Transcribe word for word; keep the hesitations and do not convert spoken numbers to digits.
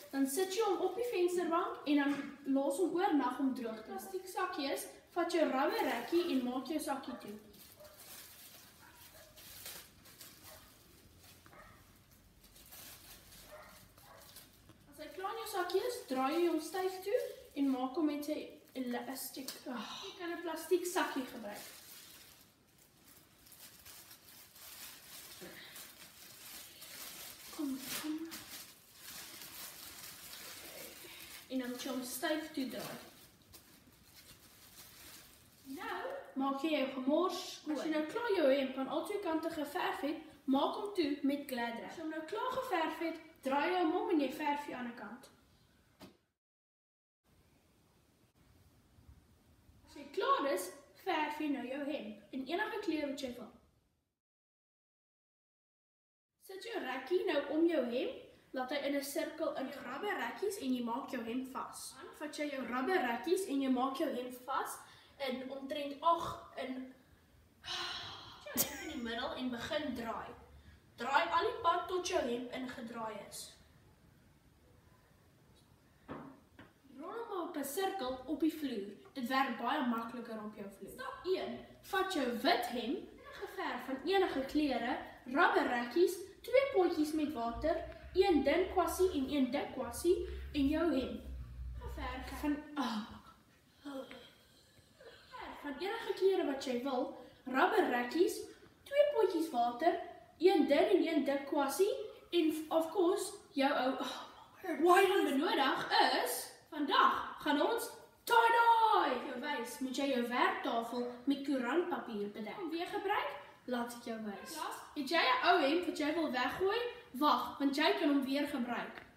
dan sit jy hom op die vensterbank en dan los hom oornag om droog te word. Plastiek sakkies, vat jou rubber rekkie en maak jou sakkie toe. As hy klaar in jou sakkie is, draai jy hom styf toe en maak hom met 'n elastiek. Oh, jy kan 'n plastiek sakkie gebruik. Kom, kom. En dan moet jy hom styf toe draai. Nou, maak jy jou gemors skoon. As jy nou klaar jou hemp aan al twee kante geverf het, maak hom toe met Glad Wrap. As jy hom nou klaar geverf het, draai jy hom om en jy verf die ander kant. As jy klaar is, verf jy nou jou hemp in enige kleur wat jy wil. Sit jou rekkie nou om jou hemp, laat hy in 'n sirkel in rubber rekkies en jy maak jou hemp vas. Dan vat jy jou rubber rekkies en jy maak jou hemp vas in omtrent ag in jou hemp in die middel en begin draai. Draai al die pad tot jou hemp ingedraai is. Rol hom op 'n sirkel op die vloer. Dit werk baie makliker op jou vloer. Stap een. Vat jou wit hemp, geverf van enige kleure, rubber rekkies, twee potjies met water, een dun kwassie en een dik kwassie en jou hemp. Geverf van oh, van enige kleure wat jy wil, rubber rekkies, twee potjies water, een dun en een dik kwassie en of course jou ou oh, wat jy benodig is, vandag gaan ons tie-dye jou wys. Moet jy jou werktafel met koerantpapier bedek. Om weer gebruik, laat ek jou wys. Het jy 'n ou hemp wat jy wil weggooi? Wag, want jy kan hom weer gebruik.